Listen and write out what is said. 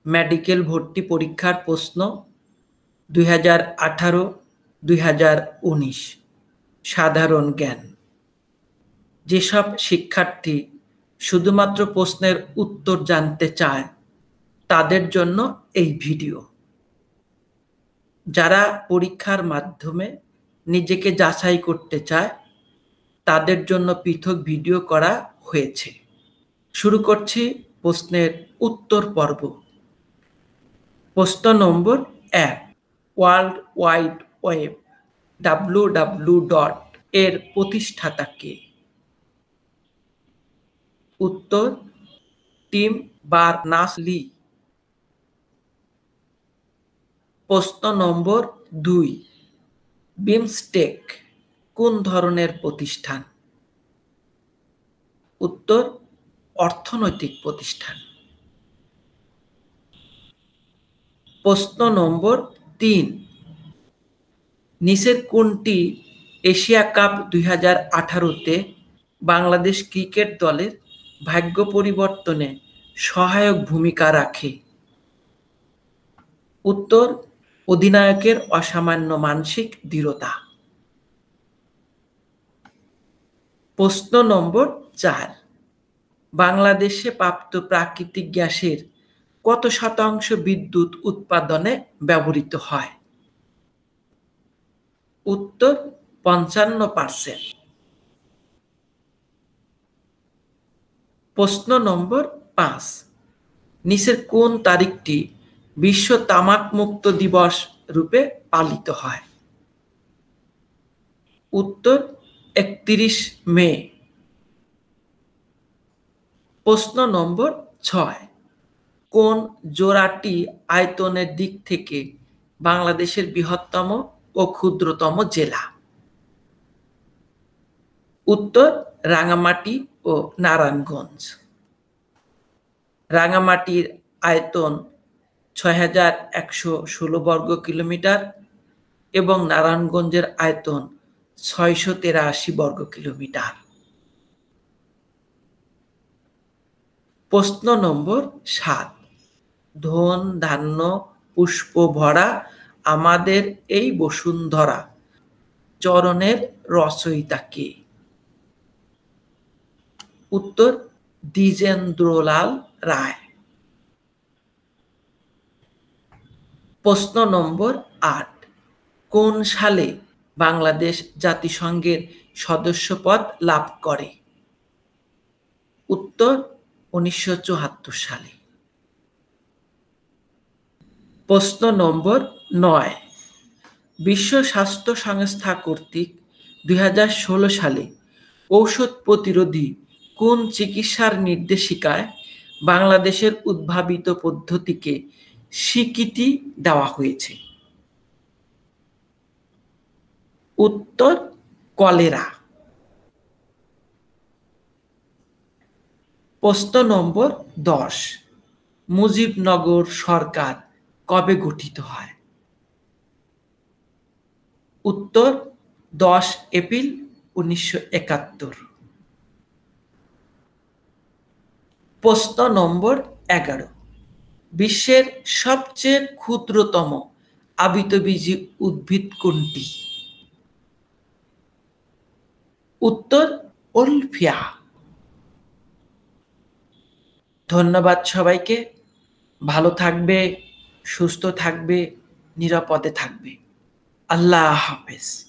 Medical ভর্তি পরীক্ষার প্রশ্ন 2018-2019 সাধারণ জ্ঞান। যেসব শিক্ষার্থী শুধুমাত্র প্রশ্নের উত্তর জানতে চায় তাদের জন্য এই ভিডিও। যারা পরীক্ষার মাধ্যমে নিজেকে যাচাই করতে চায় তাদের জন্য পৃথক ভিডিও করা হয়েছে। শুরু করছি প্রশ্নের উত্তর পর্ব। প্রশ্ন নম্বর 1, ওয়ার্ল্ড ওয়াইড ওয়েব www. এর প্রতিষ্ঠাতা কে? উত্তর টিম বার্নার্স-লি। প্রশ্ন নম্বর 2, বিমস্টেক কোন ধরনের প্রতিষ্ঠান? উত্তর অর্থনৈতিক প্রতিষ্ঠান। প্রশ্ন নম্বর 3, নিচের কোনটি এশিয়া কাপ 2018-তে বাংলাদেশ ক্রিকেট দলের ভাগ্য পরিবর্তনে সহায়ক ভূমিকা রাখে? উত্তর অধিনায়কের অসামান্য মানসিক দৃঢ়তা। প্রশ্ন নম্বর 4, বাংলাদেশে প্রাপ্ত প্রাকৃতিক গ্যাসের কত শতাংশ বিদ্যুৎ উৎপাদনে ব্যবহৃত হয়? উত্তর 55%। প্রশ্ন নম্বর 5, নিচের কোন তারিখটি বিশ্ব তামাক মুক্ত দিবস রূপে পালিত হয়? উত্তর 31 মে। প্রশ্ন নম্বর 6, কোন জোড়াটি আয়তনের দিক থেকে বাংলাদেশের বৃহত্তম ও ক্ষুদ্রতম জেলা? উত্তর রাঙ্গামাটি ও নারায়ণগঞ্জ। রাঙ্গামাটির আয়তন 6116 বর্গ কিলোমিটার এবং নারায়ণগঞ্জের আয়তন 683 বর্গ কিলোমিটার। প্রশ্ন নম্বর 7, ধন ধান্য পুষ্প ভরা আমাদের এই বসুন্ধরা চরণের রচয়িতা কে? উত্তর দ্বিজেন্দ্রলাল রায়। প্রশ্ন নম্বর 8, কোন সালে বাংলাদেশ জাতিসংঘের সদস্যপদ লাভ করে? উত্তর 1974 সালে। প্রশ্ন নম্বর 9, বিশ্ব স্বাস্থ্য সংস্থা কর্তৃক 2016 সালে ঔষধ প্রতিরোধী কোন চিকিৎসার নির্দেশিকায় বাংলাদেশের উদ্ভাবিত পদ্ধতিকে স্বীকৃতি দেওয়া হয়েছে? উত্তর কলেরা। প্রশ্ন নম্বর 10, মুজিবনগর সরকার কবে গঠিত হয়? উত্তর 10 এপ্রিল 1971। প্রশ্ন নম্বর 11, বিশ্বের সবচেয়ে ক্ষুদ্রতম আবৃতবীজী উদ্ভিদ কোনটি? উত্তর ওলফিয়া। ধন্যবাদ সবাইকে। ভালো থাকবে, সুস্থ থাকবে, নিরাপদে থাকবে। আল্লাহ হাফেজ।